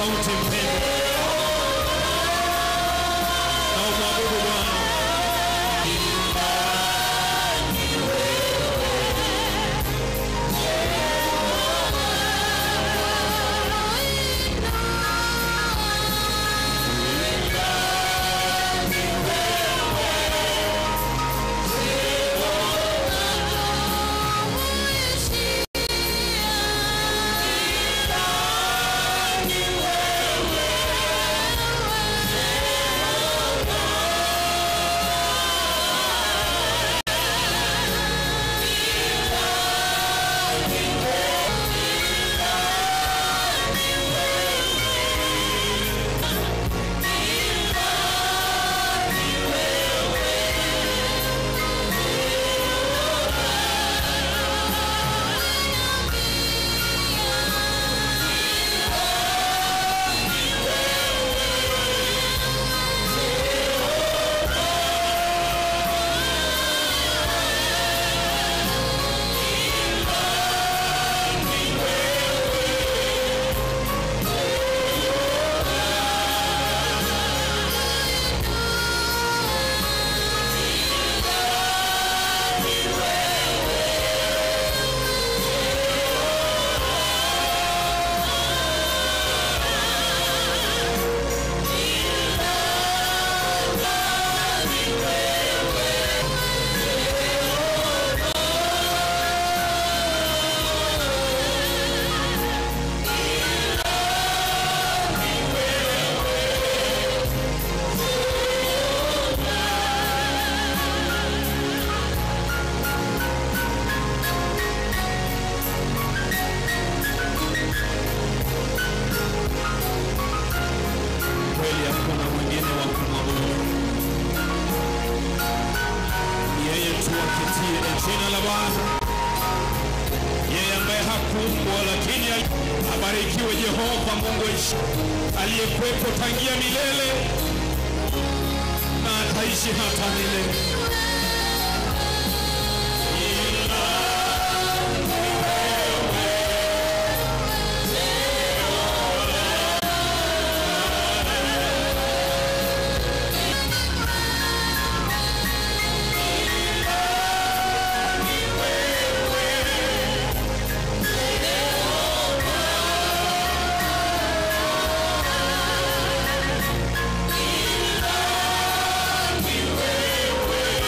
sauti mpendwa. Na umwabudu Bwana. Jina la Bwana. Yeye ambaye hakuumbwa lakini abarikiwe Jehova Mungu aliyekuwepo tangia milele na ataishi hata milele. Wewe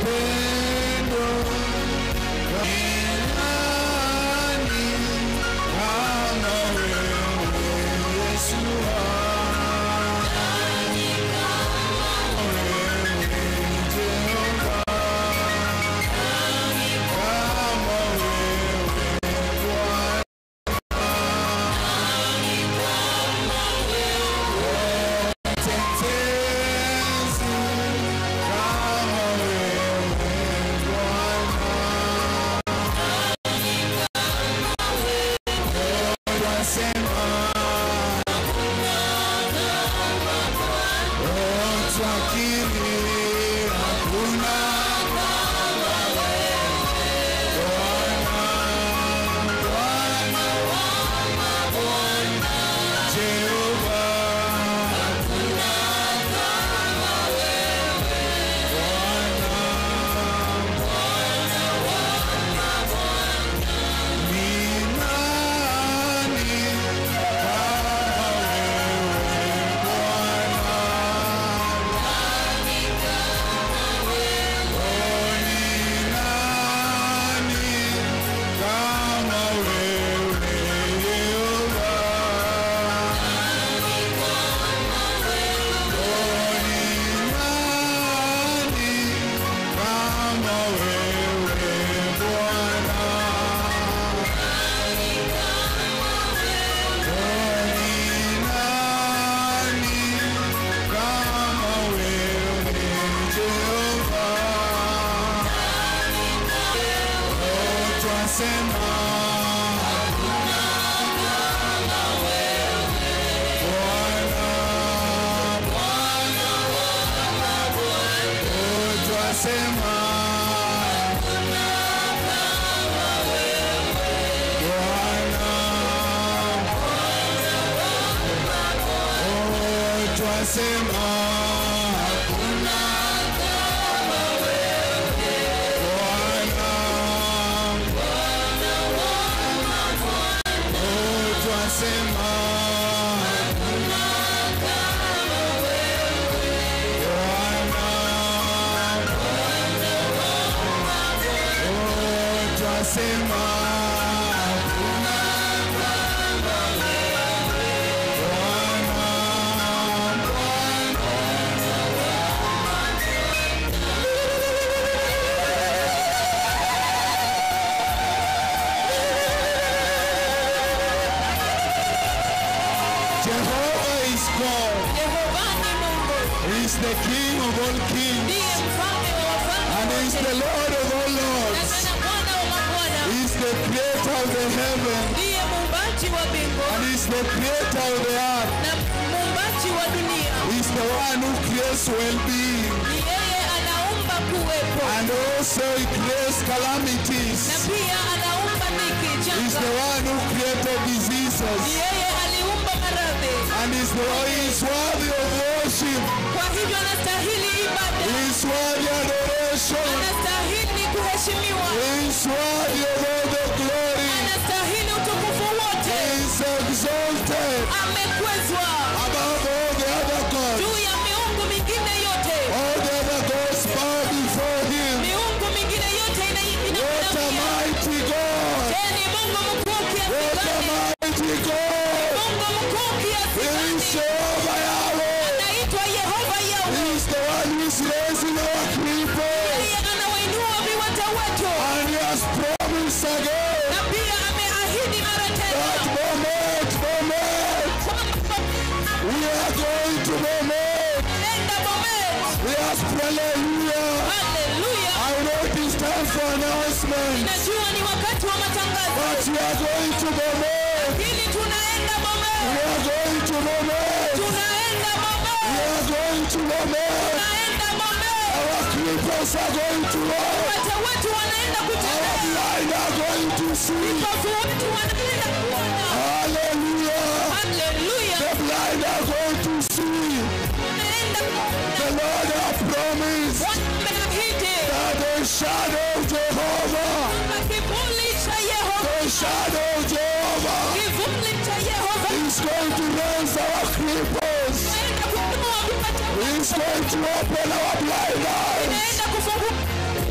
He's going to open our blind eyes.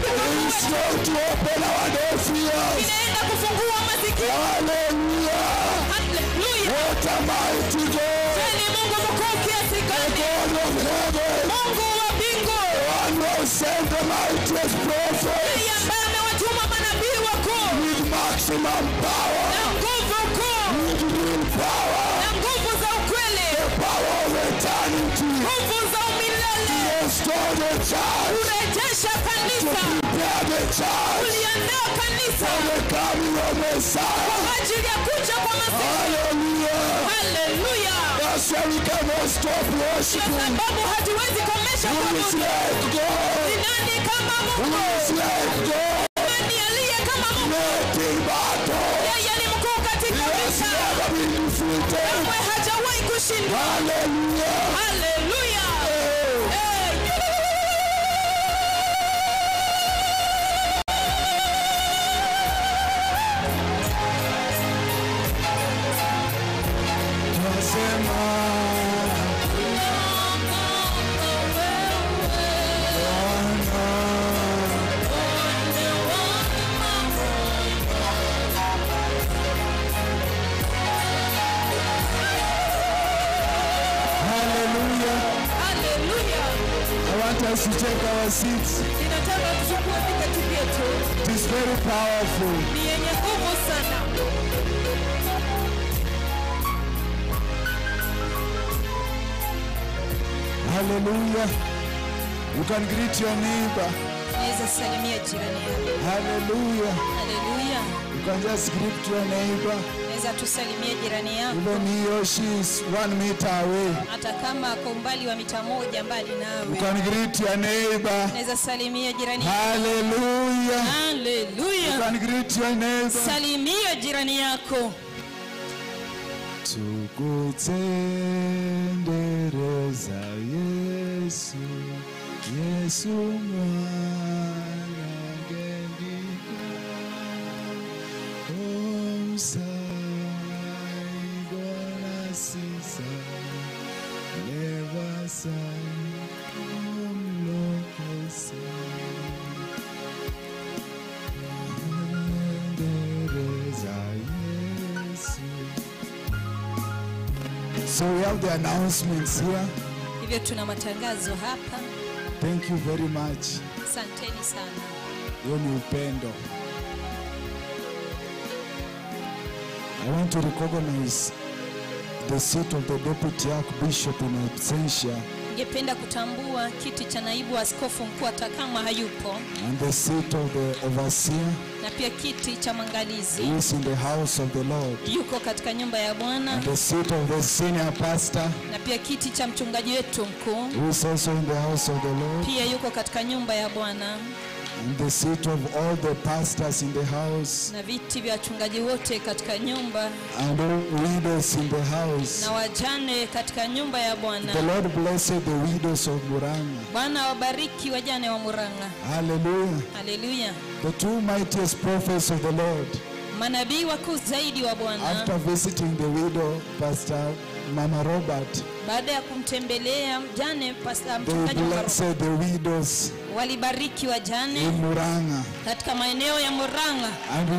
about to open our doors here. Ninaenda kufungua masikio. Hallelujah. Hallelujah. What a mighty God. Ni Mungu mkuu kiasi gani? God of heaven. Mungu wa mbingu. One who sent the mightiest prophet. Yeye ambaye amewatuma manabii wakuu. With maximum power. Na nguvu kuu. With real power. Na nguvu za ukweli. The power of eternity. Nguvu za umilele. Restore the church. Kurejesha kanisa. Prepare the church. Kuliandaa kanisa. For the coming of Messiah. Kwa ajili ya kuja kwa Masihi. Hallelujah. Hallelujah. That's why we cannot stop Kwa worshiping. sababu hatuwezi komesha Who is kuabudu. like God? Ni nani kama Who Mungu? is like God? Nani aliye kama Mungu? Great in battle. Yeye ni mkuu katika He has vita. never been defeated. Kamwe hajawahi kushindwa. Hallelujah. Hallelujah. Us to take our seats. Ninataka tuchukue viketi vyetu. It is very powerful. Ni yenye nguvu sana. Hallelujah. You can greet your neighbor. Naweza salimia jirani yako. Hallelujah. Hallelujah. You can just greet your neighbor. Naweza tusalimie jirani yako. Even he or she is 1 meter away. Hata kama kwa umbali wa mita 1 mbali You nawe. can greet your neighbor. Naweza salimia jirani yako. Hallelujah. You Hallelujah. can greet your neighbor. Salimia jirani yako. Tukutendereza Yesu, Yesu mwana gendika, omsaigona sisa, levasai omlokosa. Tendereza Yesu. So we have the announcements here. Hivyo tuna matangazo hapa. Thank you very much. Asanteni sana. Hiyo ni upendo. I want to recognize the seat of the Deputy Archbishop in absentia. Ningependa kutambua kiti cha naibu askofu mkuu hata kama hayupo. And the seat of the overseer. Na pia kiti cha mwangalizi. Who is in the house of the Lord. Yuko katika nyumba ya Bwana. And the seat of the senior pastor. Na pia kiti cha mchungaji wetu mkuu. Who is also in the house of the Lord. Pia yuko katika nyumba ya Bwana. And the seat of all the pastors in the house. Na viti vya wachungaji wote katika nyumba. And all widows in the house. Na wajane katika nyumba ya Bwana. The Lord bless the widows of Muranga. Bwana wabariki wajane wa Muranga. Hallelujah. Hallelujah. The two mightiest prophets of the Lord. Manabii wakuu zaidi wa Bwana. After visiting the widow, Pastor Mama Robert, baada ya kumtembelea mjane Pastor they mchungaji blessed the widows walibariki wajane in Muranga. katika maeneo ya Muranga. And we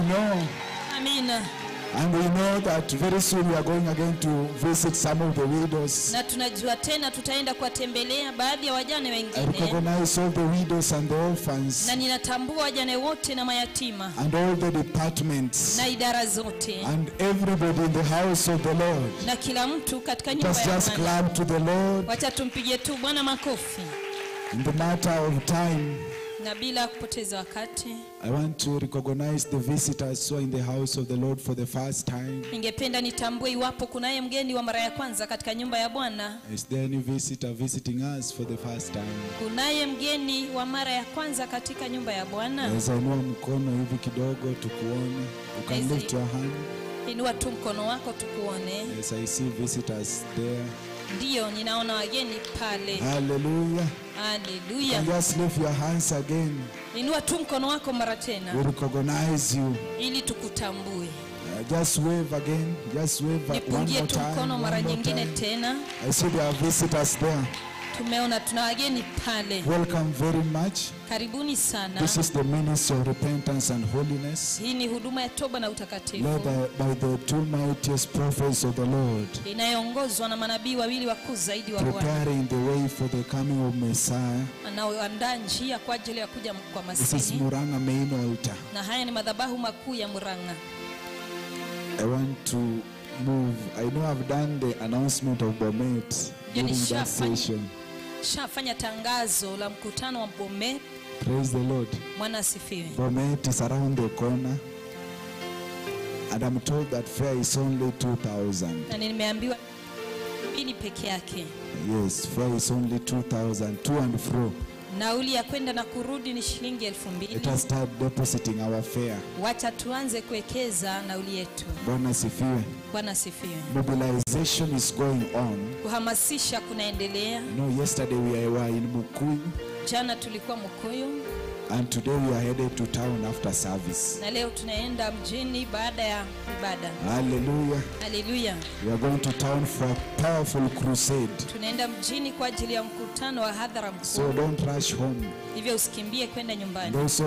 know that very soon we are going again to visit some of the widows. Na tunajua tena tutaenda kuwatembelea baadhi ya wajane I wengine. recognize all the widows and the orphans. Na ninatambua wajane wote na mayatima. And all the departments. Na idara zote. And everybody in the house of the Lord. Na kila mtu katika nyumba Let's ya just Bwana. clap to the Lord. Wacha tumpigie tu Bwana makofi. In the matter of time, Na bila kupoteza wakati, I want to recognize the visitors who are in the house of the Lord for the first time. ningependa nitambue iwapo kunaye mgeni wa mara ya kwanza katika nyumba ya Bwana. Is there any visitor visiting us for the first time? Kunaye mgeni wa mara ya kwanza katika nyumba ya Bwana? Naweza inua mkono hivi kidogo tukuone. You can lift your hand. Inua tu mkono wako tukuone. Yes, I see visitors there. Ndiyo, ninaona wageni pale. Hallelujah. Hallelujah. And just lift your hands again. Inua tu mkono wako mara tena. We recognize you. Ili tukutambue. Just wave again. Just wave one more Nipungie tu time. mkono mara nyingine tena. I see there are visitors there. Tumeona tuna wageni pale. Welcome very much. Karibuni sana. This is the ministry of repentance and holiness, Hii ni huduma ya toba na utakatifu. led by the two mightiest prophets of the Lord, Inayoongozwa na manabii wawili wakuu zaidi wa Bwana. preparing the way for the coming of Messiah. Anaoandaa njia kwa ajili ya kuja kwa This is Masihi. Muranga main altar. Na haya ni madhabahu makuu ya Murang'a. I want to move. I know I've done the announcement of Bomet during that session. Shafanya tangazo la mkutano wa Bomet. Praise the Lord. Mwana asifiwe. Bomet is around the corner, and I'm told that fare is only 2,000. Na nimeambiwa ni peke yake. Yes, fare is only 2,000, to and fro. Nauli ya kwenda na kurudi ni shilingi Let 2,000. us start depositing our fare. Wacha tuanze kuwekeza nauli yetu. Bwana sifiwe. Bwana asifiwe. Mobilization is going on. Kuhamasisha kunaendelea. You know, yesterday we were in Mukuyu, Jana tulikuwa Mukuyu and today we are headed to town after service. na leo tunaenda mjini baada ya ibada. Hallelujah. Haleluya. We are going to town for a powerful crusade. Tunaenda mjini kwa ajili ya mkutano wa hadhara So mkuu. don't rush home. Hivyo usikimbie kwenda nyumbani. And also